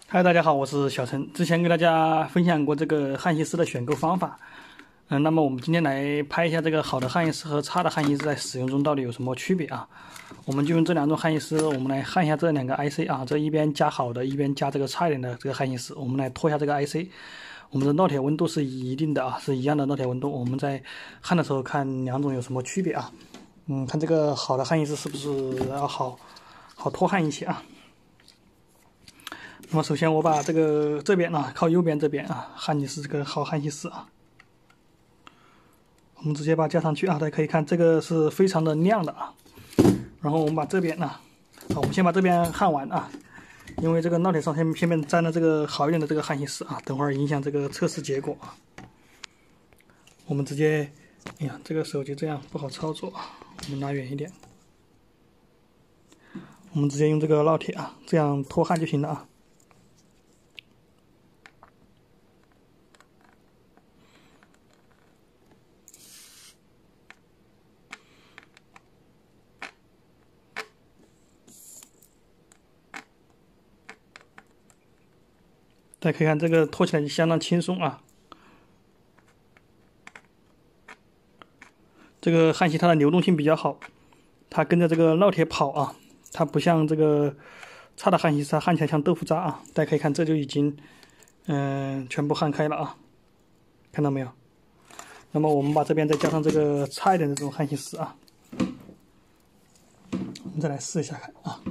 嗨，大家好，我是小陈。之前给大家分享过这个焊锡丝的选购方法，那么我们今天来拍一下这个好的焊锡丝和差的焊锡丝在使用中到底有什么区别啊？我们就用这两种焊锡丝，我们来焊一下这两个 IC 啊，这一边加好的，一边加这个差一点的这个焊锡丝，我们来拖一下这个 IC。我们的烙铁温度是一定的啊，是一样的烙铁温度。我们在焊的时候看两种有什么区别啊？看这个好的焊锡丝是不是要好拖焊一些啊？那么首先我把这边啊，靠右边这边啊，焊锡丝这个好焊锡丝啊，我们直接把它加上去啊，大家可以看这个是非常的亮的啊。然后我们把这边呢，我们先把这边焊完啊，因为这个烙铁上偏偏沾了这个好一点的这个焊锡丝啊，等会儿影响这个测试结果啊。我们直接，哎呀，这个手就这样不好操作，我们拿远一点。我们直接用这个烙铁啊，这样拖焊就行了啊。大家可以看这个拖起来就相当轻松啊。这个焊锡它的流动性比较好，它跟着这个烙铁跑啊，它不像这个差的焊锡丝，它焊起来像豆腐渣啊。大家可以看，这就已经全部焊开了啊，看到没有？那么我们把这边再加上这个差一点的这种焊锡丝啊，我们再来试一下看啊。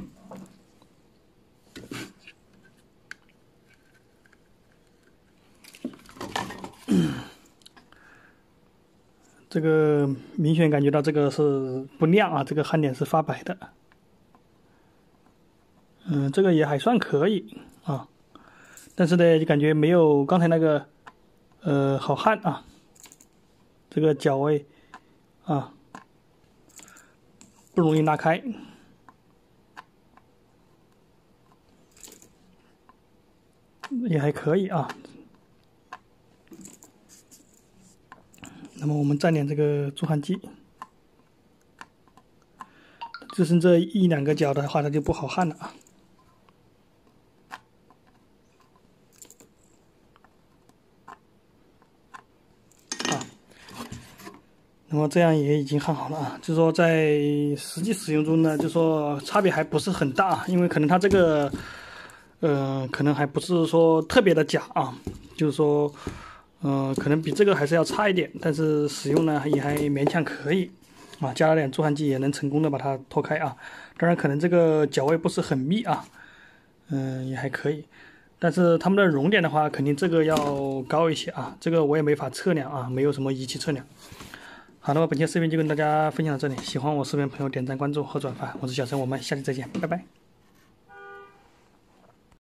这个明显感觉到这个是不亮啊，这个焊点是发白的。这个也还算可以啊，但是呢，就感觉没有刚才那个好焊啊。这个角位啊不容易拉开。也还可以啊。那么我们蘸点这个助焊剂，就剩这一两个角的话，它就不好焊了啊。那么这样也已经焊好了啊，就是说在实际使用中呢，就是说差别还不是很大，因为可能它这个，可能还不是说特别的假啊，就是说，可能比这个还是要差一点，但是使用呢也还勉强可以，啊，加了点助焊剂也能成功的把它脱开啊。当然可能这个角位不是很密啊，也还可以，但是它们的熔点的话，肯定这个要高一些啊，这个我也没法测量啊，没有什么仪器测量。好，那么本期视频就跟大家分享到这里，喜欢我视频的朋友点赞、关注和转发，我是小陈，我们下期再见，拜拜。